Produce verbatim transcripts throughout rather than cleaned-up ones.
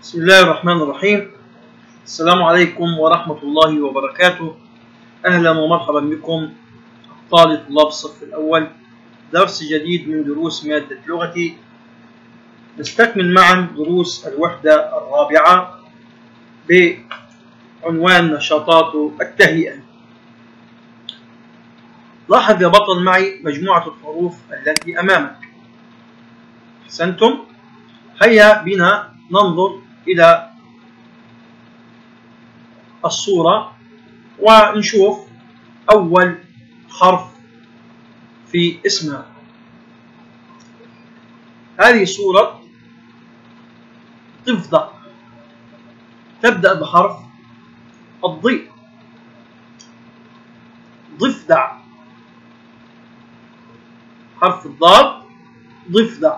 بسم الله الرحمن الرحيم. السلام عليكم ورحمة الله وبركاته. أهلا ومرحبا بكم أبطال طلاب الصف الأول، درس جديد من دروس مادة لغتي. نستكمل معا دروس الوحدة الرابعة بعنوان نشاطات التهيئة. لاحظ يا بطل معي مجموعة الحروف التي أمامك. أحسنتم. هيا بنا ننظر إلى الصورة ونشوف أول حرف في اسمها. هذه صورة ضفدع تبدأ بحرف الضي. ضفدع، حرف الضاد، ضفدع.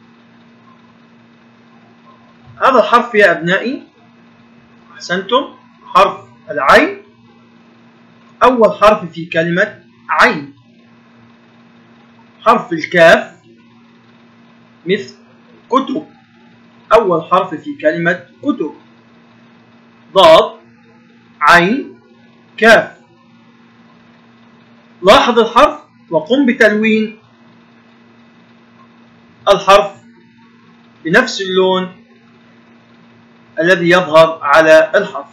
هذا الحرف يا أبنائي، أحسنتم، حرف العين، أول حرف في كلمة عين. حرف الكاف مثل كتب، أول حرف في كلمة كتب. ضاد، عين، كاف. لاحظ الحرف وقم بتلوين الحرف بنفس اللون الذي يظهر على الحرف.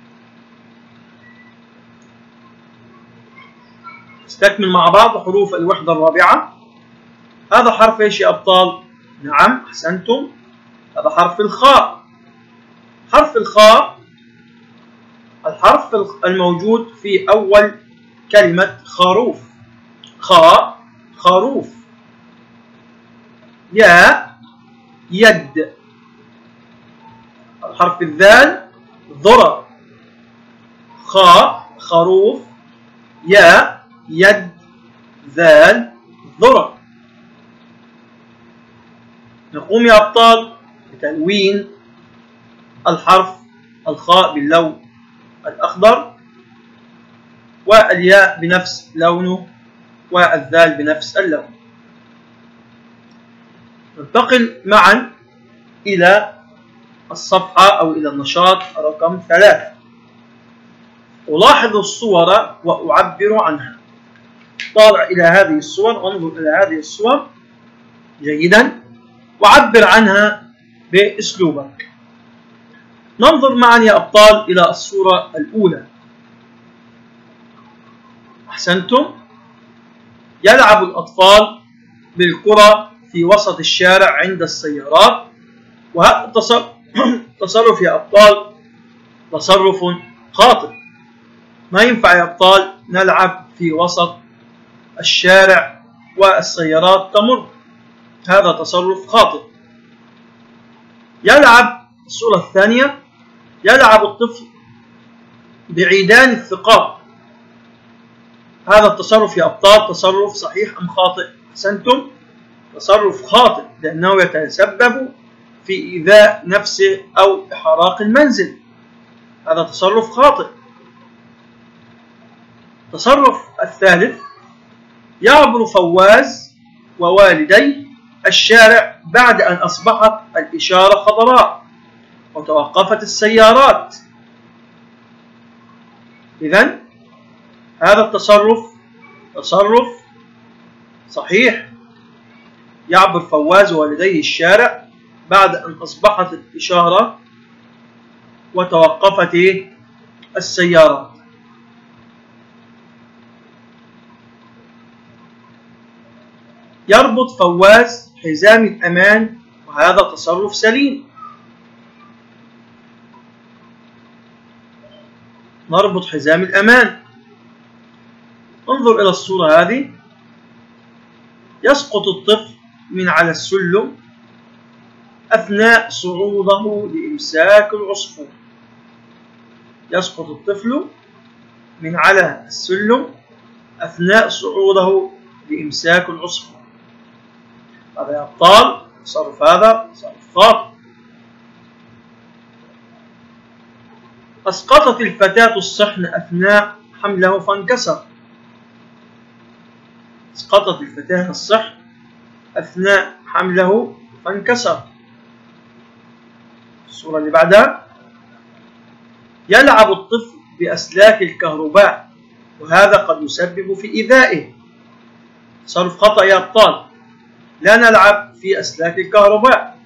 نستكمل مع بعض حروف الوحدة الرابعة. هذا حرف ايش يا أبطال؟ نعم أحسنتم، هذا حرف الخاء. حرف الخاء الحرف الموجود في أول كلمة خروف. خاء، خروف. ياء، يد. الحرف الذال ذرة. خاء، خروف، ياء، يد، ذال، ذرة. نقوم يا أبطال بتلوين الحرف الخاء باللون الأخضر، والياء بنفس لونه، والذال بنفس اللون. ننتقل معا إلى الصفحة أو إلى النشاط رقم ثلاثة. ألاحظ الصور وأعبر عنها. طالع إلى هذه الصور، وانظر إلى هذه الصور جيدا وعبر عنها بأسلوبك. ننظر معا يا أبطال إلى الصورة الأولى. أحسنتم. يلعب الأطفال بالكرة في وسط الشارع عند السيارات، وهذا التصرف يا أبطال تصرف خاطئ. ما ينفع يا أبطال نلعب في وسط الشارع والسيارات تمر، هذا تصرف خاطئ. يلعب، الصورة الثانية، يلعب الطفل بعيدان الثقاب. هذا التصرف يا أبطال تصرف صحيح أم خاطئ؟ أحسنتم، تصرف خاطئ، لأنه يتسبب في إيذاء نفسه أو إحراق المنزل، هذا تصرف خاطئ. التصرف الثالث، يعبر فواز ووالديه الشارع بعد أن أصبحت الإشارة خضراء وتوقفت السيارات. إذن هذا التصرف تصرف صحيح. يعبر فواز ووالديه الشارع بعد أن أصبحت الإشارة وتوقفت السيارات. يربط فواز حزام الأمان، وهذا تصرف سليم. نربط حزام الأمان. انظر إلى الصورة هذه. يسقط الطفل من على السلم أثناء صعوده لإمساك العصفور. يسقط الطفل من على السلم أثناء صعوده لإمساك العصفور. هذا يا أبطال تصرف، هذا تصرف خاطئ. أسقطت الفتاة الصحن أثناء حمله فانكسر. أسقطت الفتاة الصحن أثناء حمله فانكسر. الصورة اللي بعدها. يلعب الطفل بأسلاك الكهرباء وهذا قد يسبب في إيذائه. تصرف خطأ يا أبطال، لا نلعب في أسلاك الكهرباء.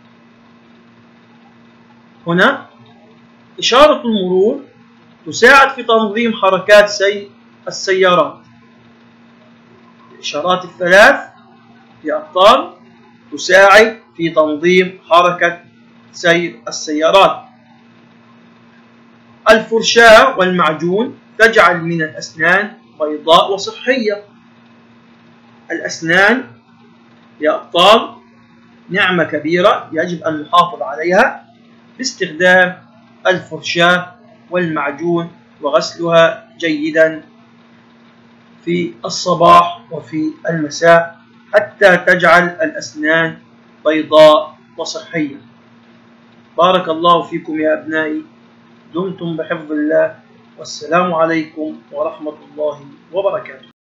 هنا إشارة المرور تساعد في تنظيم حركات سير السيارات. الإشارات الثلاث يا أبطال تساعد في تنظيم حركة سير السيارات. الفرشاة والمعجون تجعل من الأسنان بيضاء وصحية. الأسنان يا أبطال نعمة كبيرة يجب أن نحافظ عليها باستخدام الفرشاة والمعجون وغسلها جيدا في الصباح وفي المساء حتى تجعل الأسنان بيضاء وصحية. بارك الله فيكم يا أبنائي، دمتم بحفظ الله، والسلام عليكم ورحمة الله وبركاته.